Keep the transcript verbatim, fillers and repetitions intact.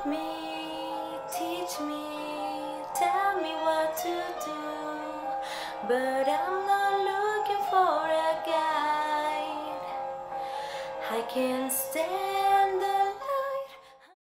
me, teach me, tell me what to do. But I'm not looking for a guide. I can't stand the